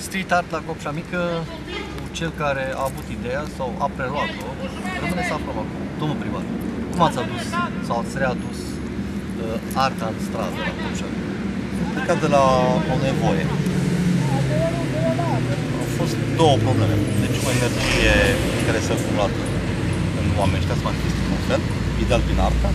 street art la Copșa Mică, cel care a avut ideea sau a preluat-o, rămâne să aflăm acum, domnul primar. Cum ați adus sau ați readus arta în stradă la Copșa Mică? Plecat de la o nevoie. Au fost două probleme. Deci o energie care s-a acumulat în oameni ăștia, să manifestă într-un fel, ideal prin arta.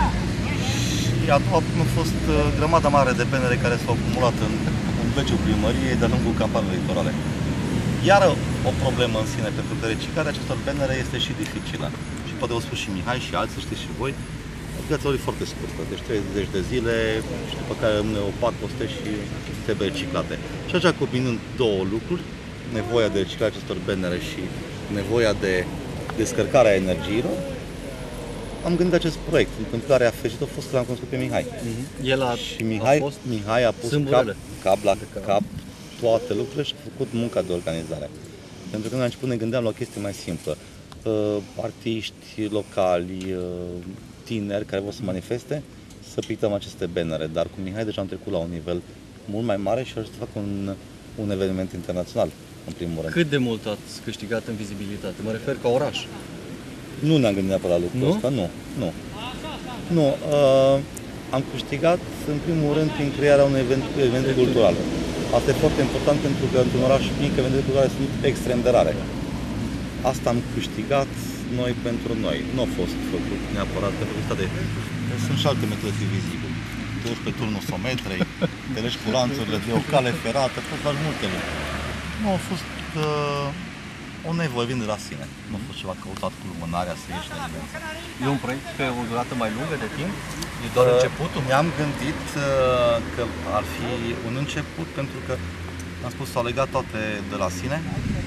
Și a doua a fost grămada mare de bannere care s-au acumulat în beciul primăriei de-a lungul campaniei electorale. Iar o problemă în sine, pentru că reciclarea acestor bannere este și dificilă. Și poate o spus și Mihai și alții, știți și voi, viața lor e foarte scurtă, deci 30 de zile și după care rămâne opac, coste și trebuie reciclate. Și așa, combinând două lucruri, nevoia de reciclare acestor bannere și nevoia de descărcare a energiilor, am gândit acest proiect. Întâmplarea fericită a fost că l-am cunoscut pe Mihai. El Și Mihai a pus cap la cap toate lucrurile și a făcut munca de organizare. Pentru că noi la început ne gândeam la o chestie mai simplă. Artiști locali, tineri care vor să manifeste, să pictăm aceste bannere. Dar cu Mihai deja am trecut la un nivel mult mai mare și aș să fac un eveniment internațional, în primul rând. Cât de mult ați câștigat în vizibilitate? Mă refer ca oraș. Nu ne-am gândit neapărat la lucrul ăsta, nu. Am câștigat, în primul rând, prin crearea unui event cultural. Asta e foarte important pentru că într-un oraș mic, evenimentele culturale sunt extrem de rare. Asta am câștigat noi pentru noi. Nu a fost făcut neapărat pentru că sunt și alte metode vizibile. Te duci pe turnul sometrei, te legi cu lanțurile de o cale ferată, poți faci multe lucruri. Nu a fost o nevoie, vine de la sine. Nu a fost ceva căutat cu lumânarea să ieși de evidență. E un proiect pe o durată mai lungă de timp? E doar începutul? Ne-am gândit că ar fi un început, pentru că, am spus, s-au legat toate de la sine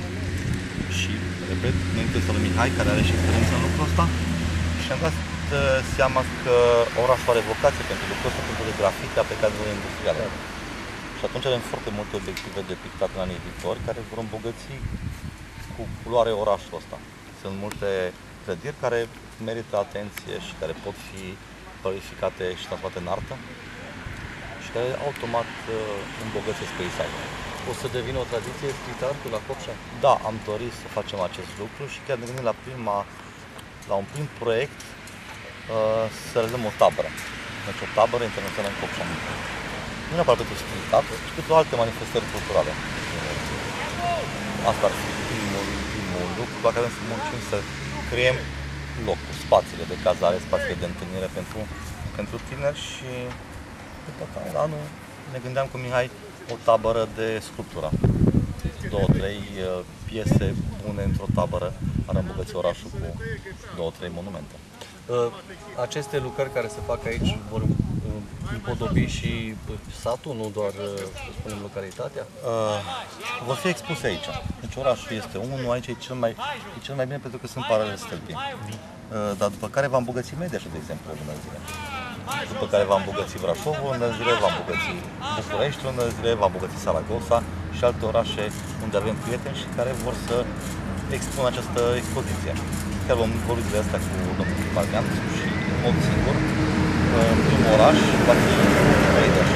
și, repet, ne-am lui Mihai, care are și experiență în lucrul ăsta, și am dat seama că orașul are vocație pentru lucrul ăsta, pentru de grafica pe care nu industrială. Și atunci avem foarte multe obiective de pictat în anii viitori care vor îmbogăți cu culoare orașul ăsta. Sunt multe clădiri care merită atenție și care pot fi valorificate și transformate în artă și care automat îmbogățesc peisajul. O să devină o tradiție street art-ul la Copșa? Da, am dorit să facem acest lucru și chiar ne gândim la un prim proiect să realizăm o tabără. Deci o tabără internațională în Copșa. Nu neapărat pentru street art, ci pentru alte manifestări culturale. Asta ar fi primul lucru la care să muncim, să creăm locul, spațiile de cazare, spațiile de întâlnire pentru tineri și după care la anul ne gândeam cu Mihai o tabără de sculptură. 2-3 piese bune într-o tabără ar îmbogăți orașul cu 2-3 monumente. Aceste lucrări care se fac aici vor împodobi și satul, nu doar, să spunem, localitatea? Vor fi expuse aici. Deci orașul este unul, aici e cel mai bine pentru că sunt paralele stâlpii. Dar după care va îmbogăți Mediaș, de exemplu, în zile. După care va îmbogăți Brașovul, în zile va îmbogăți București, în zile va îmbogăți Saragossa și alte orașe unde avem prieteni și care vor să expună această expoziție. Chiar vom vorbi de asta cu domnul Parmean și în mod singur, primul oraș va fi Mediaș.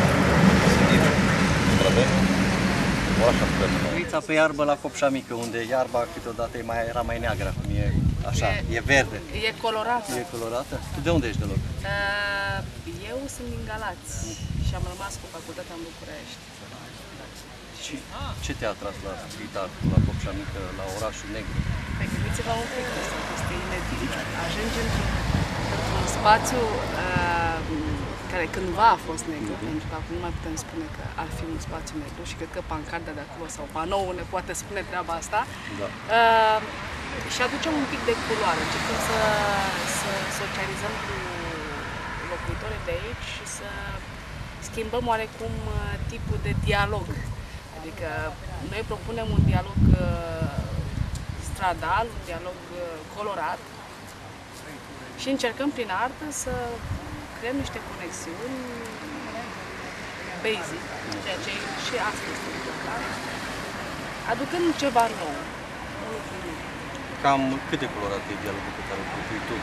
Orașul Uița pe iarbă la Copșa Mică, unde iarba câteodată era mai neagră, acum e așa, e verde. E colorată. E colorată? Tu de unde ești deloc? Eu sunt din Galați și am rămas cu facultatea în București. Și ce te-a atras la street art, la Copșa Mică, la orașul negru? Păi gândiți-vă un pic, este inedit. Ajungem într-un spațiu care cândva a fost negru, pentru că acum nu mai putem spune că ar fi un spațiu negru și cred că pancarda de acolo sau panoul ne poate spune treaba asta. Da. Și aducem un pic de culoare, încercăm să socializăm cu locuitorii de aici și să schimbăm oarecum tipul de dialog. Adică noi propunem un dialog stradal, un dialog colorat și încercăm prin artă să creăm niște conexiuni basic, ceea ce și astăzi se întâmplă, aducând ceva nou. Cam cât de colorat e dialogul pe care îl propui tu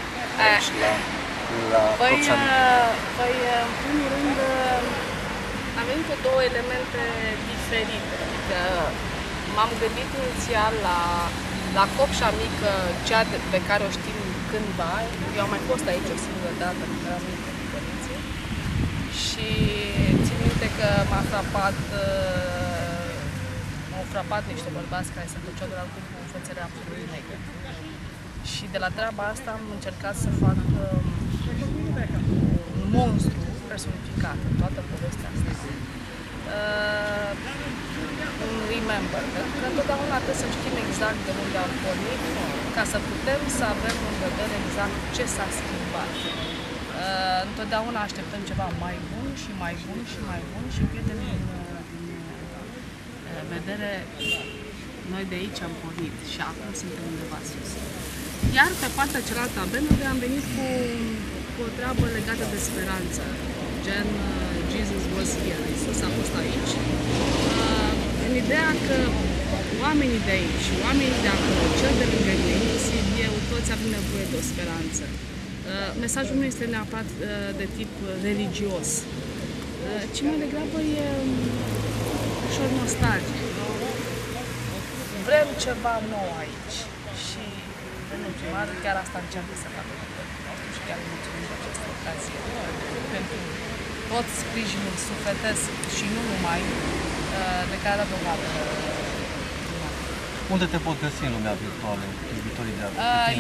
aici la Copșa Mică? Păi, în primul rând, Am venit cu două elemente diferite. Adică m-am gândit inițial la Copșa Mică, cea pe care o știm cândva. Eu am mai fost aici o singură dată când eram mică cu părinții. Și țin minte că m-au frapat niște bărbați care se duceau de la cu fețele absolut negre. Și de la treaba asta am încercat să fac un monstru personificat în toată povestea asta. Un remember, pentru că întotdeauna trebuie să știm exact de unde am pornit, ca să putem să avem în vedere exact ce s-a schimbat. Întotdeauna așteptăm ceva mai bun și mai bun și mai bun și pierdem din vedere noi de aici am pornit și acum suntem undeva sus. Iar pe partea cealaltă a benului am venit cu o treabă legată de speranță, gen Jesus was here, Iisus a fost aici, în ideea că oamenii de aici și oamenii de acolo, cel de lângă mine, inclusiv eu, toți avem nevoie de o speranță. Mesajul nu este neapărat de tip religios, ci mai degrabă e ușor nostalgic. Vrem ceva nou aici și domnul primar chiar asta încearcă să facă și chiar îi mulțumim de această ocazie pentru tot sprijinul sufletesc și nu numai de care a dat dovadă. Unde te pot găsi în lumea virtuală, iubitorii de arte?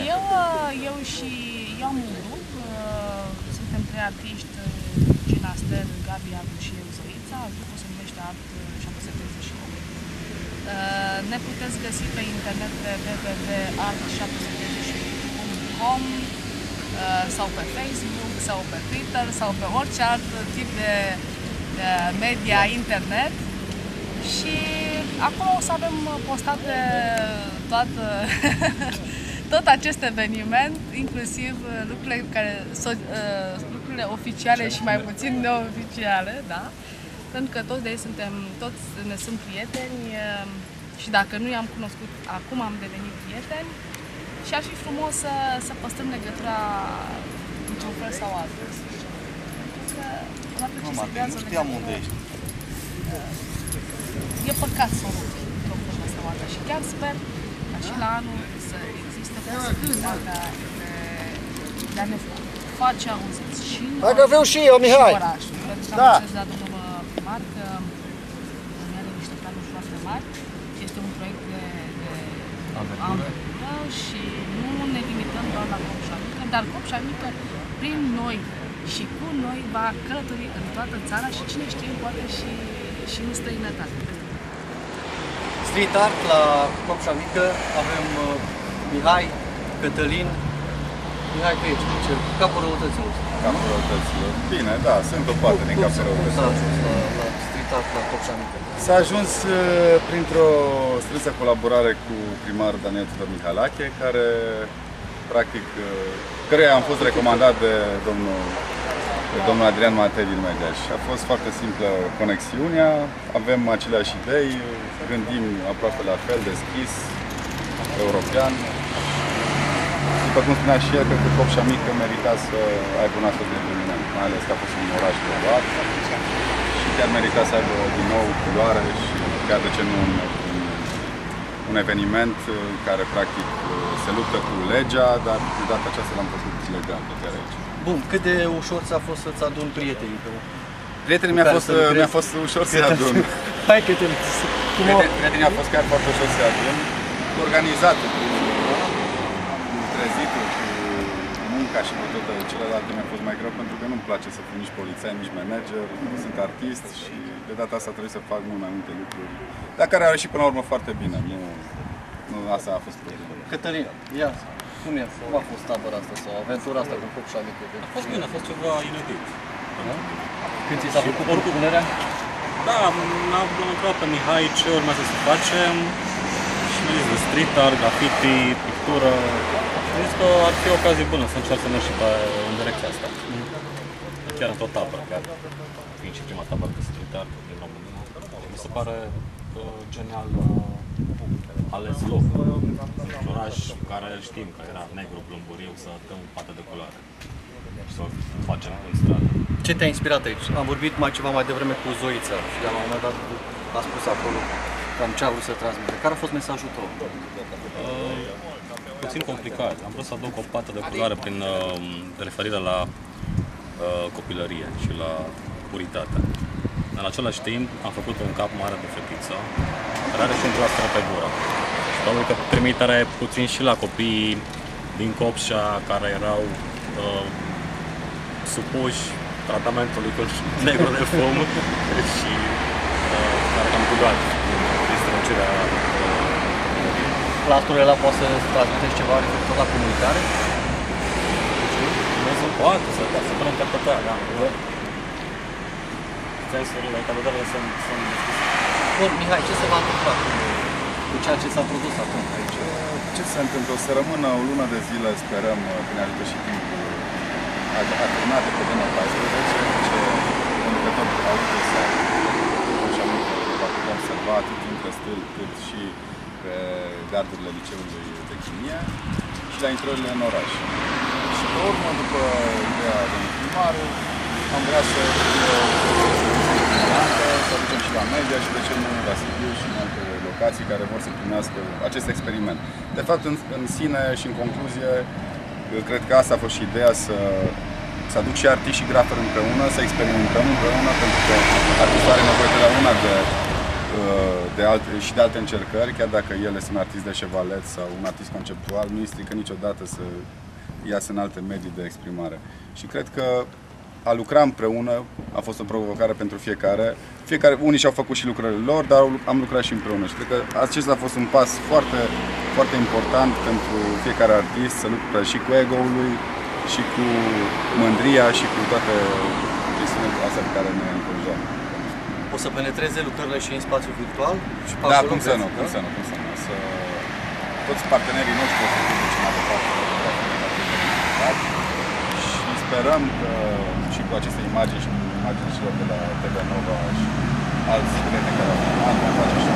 Eu am un grup, suntem 3 artiști, Gina Stel, Gabi Adu și eu, Zăița. Grupul se numește Art 738. Ne puteți găsi pe internet pe www.art738.com sau pe Facebook, sau pe Twitter, sau pe orice alt tip de media internet. Și acolo o să avem postate tot acest eveniment, Inclusiv lucrurile oficiale și mai puțin neoficiale, da? Pentru că toți de ei ne sunt prieteni și dacă nu i-am cunoscut, acum am devenit prieteni și ar fi frumos să păstrăm legătura într-un fel sau altul. Nu știam unde ești. E păcat să o rupi într-o formă sau alta și chiar sper ca și la anul să existe posibilitatea de a ne face auziți și noi, Hai că vreau și eu, Mihai! orașul. Pentru că am înțeles la domnul primar că ne are niște planuri foarte mari. Este un proiect de anvergură și nu ne limităm doar la Copșa Mică, dar Copșa Mică prin noi și cu noi va călători în toată țara și cine știe, poate și în străinătate. Street art la Copșa Mică, avem Mihai, Cătălin. Mihai, tu ești capul răutăților. Capul răutăților. Bine, da, sunt o parte din capul răutăților. La street art la Copșa Mică. S-a ajuns printr-o strânsă colaborare cu primarul Daniel Tudor Mihalache, care, practic, căreia am fost recomandat de domnul Adrian Matei din Mediaș. A fost foarte simplă conexiunea, avem aceleași idei, gândim aproape la fel, deschis, european. După cum spunea și el, cred că Copșa Mică merita să aibă un astfel de eveniment, mai ales că a fost un oraș global și chiar merita să aibă din nou culoare și chiar de ce nu un eveniment care practic se luptă cu legea, dar de data aceasta l-am văzut legal chiar aici. Bun, cât de ușor ți-a fost să-ți adun prietenii? Prietenii mi-a fost ușor să-i adun. Hai că te... Prietenii a fost chiar foarte ușor să-i adun. Organizat, cu trezitul, cu munca și cu toate celelalte mi-a fost mai greu pentru că nu-mi place să fiu nici polițai, nici manager. Sunt artist și de data asta trebuie să fac mult mai multe lucruri. Dar care au ieșit până la urmă foarte bine. Nu asta a fost problema. Cătălin, ia, cum a fost tabăra asta sau aventura asta cu Copșa Mică? A fost bine, a fost ceva inedit. Da? Când ți s-a făcut propunerea? Da, am întrebat pe Mihai ce urmează să facem și mi-a zis de street art, graffiti, pictură. Am zis că ar fi o ocazie bună să încerc să merg și în direcția asta. Chiar într-o tabără, chiar fiind și prima tabără de street art din România. Mi se pare genial ales locul. Un oraș care știm că era negru, plumburiu, să dăm pată de culoare și să o facem în stradă. Ce te-a inspirat aici? Am vorbit mai ceva mai devreme cu Zoița și la un moment dat a spus acolo cam ce a vrut să transmite. Care a fost mesajul tău? Puțin complicat. Am vrut să aduc o pată de culoare prin referire la copilărie și la puritate. În același timp am făcut un cap mare de fetiță care are și un plastră pe gură. Și probabil că trimitere puțin și la copiii din Copșa care erau supuși tratamentului cu negru de fum și care am bugat din strălucirea. Plastrul ăla poate să transmiteți ceva referitor la comunicare? Nu poate să pune interpretarea, da. Sensurile, calurile sunt deschise. Bun, Mihai, ce se va întâmpla cu ceea ce s-a produs acum aici? Ce se întâmplă? O să rămână o lună de zile, sperăm, că ne ajută și timpul alternat pe data 14, ce conducătorul auto sau așa multe va putea observa atât între stâlpi cât și pe gardurile liceului de chimie și la intrările în oraș. Și pe urmă, după ideea de primar, am vrea să aducem și la media și de ce nu la Sibiu și în alte locații care vor să primească acest experiment. De fapt, în sine și în concluzie, cred că asta a fost și ideea să aduc și artiști și graferi împreună, să experimentăm împreună, pentru că artistul are nevoie de la una și de alte încercări, chiar dacă ele sunt artist de șevalet sau un artist conceptual, nu îi strică niciodată să iasă în alte medii de exprimare. Și cred că a lucra împreună a fost o provocare pentru fiecare. Unii și-au făcut și lucrările lor, dar am lucrat și împreună. Și cred că acesta a fost un pas foarte, foarte important pentru fiecare artist, să lucre și cu ego-ul lui, și cu mândria, și cu toate chestiunile astea pe care ne înconjoară. O să penetreze lucrările și în spațiu virtual? Și Da, cum să nu. Toți partenerii noștri o să fie de cineva de parte și sperăm că și cu aceste imagini și cu imaginile celor de la TV Nova și alți prieteni care au filmat, vom face și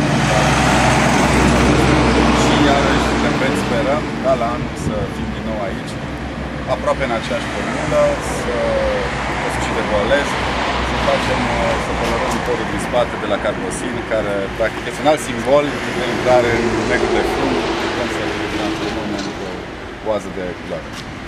și iarăși, repet, sperăm ca la anul să fim din nou aici, aproape în aceeași formulă, să o sfârșit de Voalesc, să colorăm podul din spate de la Carbosin, care practic este un alt simbol de lucrare în negru de fum, putem să-l transformăm în o oază de culoare.